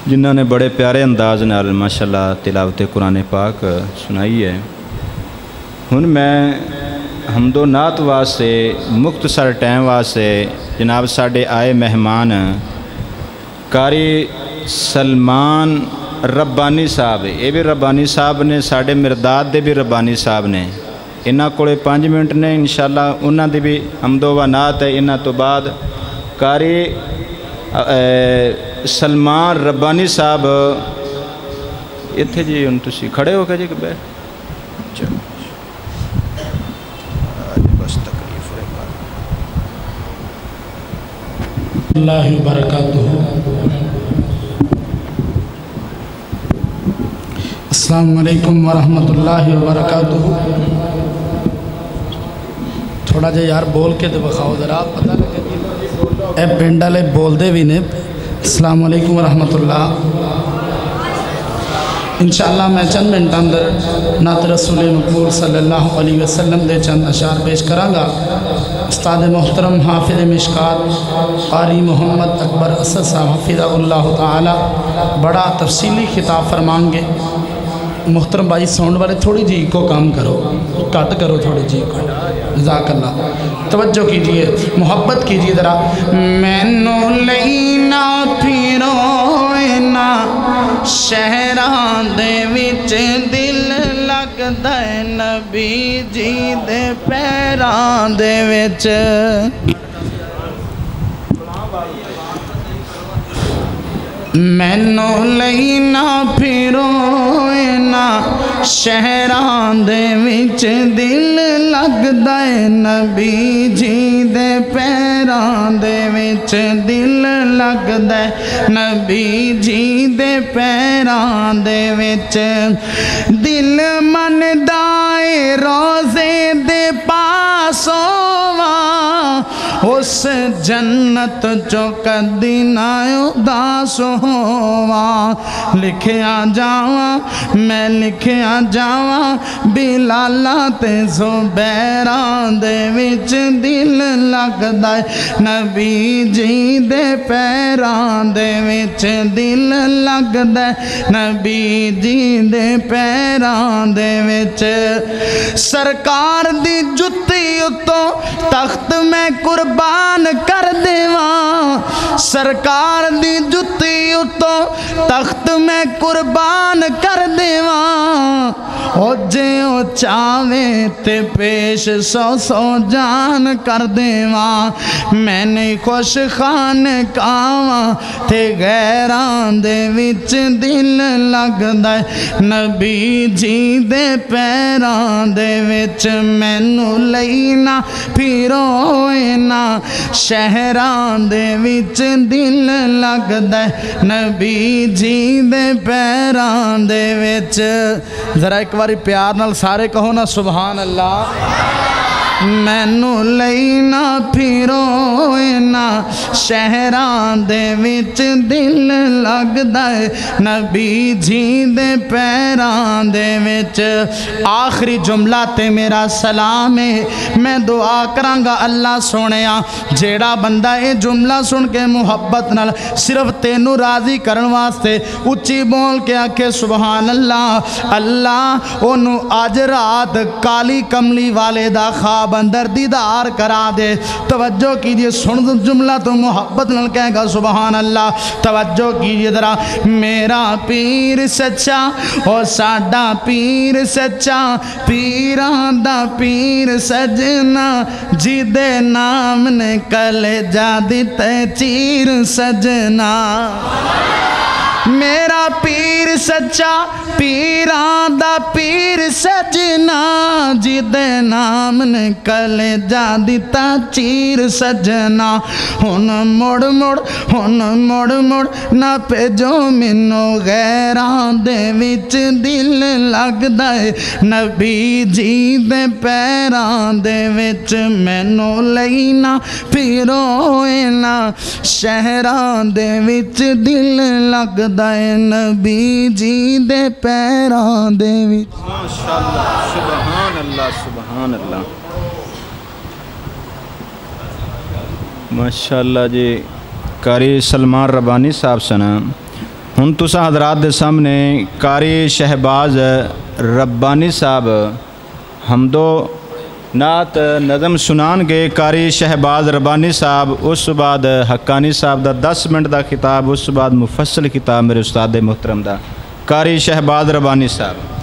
جنہوں نے بڑے پیارے انداز نال ماشاءاللہ تلاوت قرآن پاک سنائی ہے۔ ہن میں حمد و نعت واسطے مختصر ٹائم واسطے جناب ساڈے آئے مہمان قاری سلمان ربانی صاحب، یہ بھی ربانی صاحب نے، ساڈے مرداد دے بھی ربانی صاحب نے، انہاں کولے 5 منٹ نے انشاءاللہ انہاں دی بھی حمد و نعت ہے۔ انہاں تو بعد قاری سلمان ربانی صاحب اتھے جی ہن تسی کھڑے ہو کے جی کہ بیٹھ بس تکلیف ہے اللہ وبرکاتہ۔ السلام علیکم ورحمۃ اللہ وبرکاتہ۔ تھوڑا جا یار بول کے تو بخاؤ ذرا پتہ لگے اے پنڈ والے بول دے بھی نے۔ السلام علیکم ورحمۃ اللہ۔ انشاءاللہ میں چند منٹ اندر نعت رسول مقبول صلی اللہ علیہ وسلم دے چند اشعار پیش کراں گا۔ استاد محترم حافظ مشکات قاری محمد اکبر اسد صاحب حفظہ اللہ تعالی بڑا تفصیلی خطاب فرمائیں گے۔ محترم بھائی ساؤنڈ والے تھوڑی جی کو کام کرو، کٹ کرو تھوڑی جی کو، جزاک اللہ۔ توجہ کیجئے، محبت کیجئے ذرا۔ مینو لینا پھرونا شہراں دے وچ دل لگدا ہے نبی جی دے پیراں دے وچ۔ مینو لینا پھرونا شہراں دے وچ دل لگدا ہے نبی جی دے پیراں دے وچ دل لگدا ہے نبی جی دے پیراں دے وچ۔ دل مندا اے روزے دے پاسوں اس جنت جو کدی نہ اداس ہوا۔ لکھیا جاواں میں لکھیا جاواں بلالا تے زبیراں دے وچ دل لگدا ہے نبی جی دے پیراں دے وچ دل لگدا ہے نبی جی دے پیراں دے وچ۔ سرکار دی جتی اتوں تخت میں قربان کر دیواں، سرکار دی جتی اتوں تخت میں قربان کر دیواں۔ او جے او چاوے تے پیش 100 جان کر دیواں۔ میں نہیں خوش خان کاواں تے غیراں دے وچ دل لگدا ہے نبی جی دے پیراں دے وچ۔ مینوں لینا پھرونا شہراں دے وچ دل لگدا ہے نبی جی دے پیراں دے وچ۔ ذرا ایک باری پیار نال سارے کہو نا سبحان اللہ۔ مینو لینا پھرونا شہراں دے وچ دل لگدا ہے نبی جی دے پیراں دے وچ۔ آخری جملہ تے میرا سلام ہے، میں دعا کرانگا اللہ سونیا جیڑا بندہ اے جملہ سن کے محبت نال صرف تینوں راضی کرن واسطے اچھی بول کے آکھے سبحان اللہ، اللہ انہوں آج رات کالی کملی والے دا خواب اندر دیدار کرا دے۔ توجہ کیجئے، سن جملہ تو محبت نال کہے گا سبحان اللہ۔ توجہ کیجئے ذرا۔ میرا پیر سچا اور ساڈا پیر سچا، پیران دا پیر سجنا جی دے نام نے کلیجہ دتے چیر سجنا۔ میرا پیر سچا پیران دا پیر سجنا جی دے نام نے کلیجہ دتا چیر سجنا۔ ہن مڑ مڑ نہ پیجو مینو غیران دے وچ دل لگدا ہے نبی جی دے پیران دے وچ۔ مینو لینا پھرونا شہران دے وچ دل لگدا ہے نبی جی دے پیران دے وچ۔ ماشاءاللہ سبحان اللہ سبحان اللہ ماشاءاللہ جی۔ قاری سلمان ربانی صاحب سنا ہن تساں حضرات دے سامنے قاری شہباز ربانی صاحب حمدو نعت نظم سنان گے. قاری شہباز ربانی صاحب، اس بعد حقانی صاحب دا 10 منٹ دا خطاب، اس بعد مفصل خطاب میرے استاد محترم دا. قاری شہباز ربانی صاحب.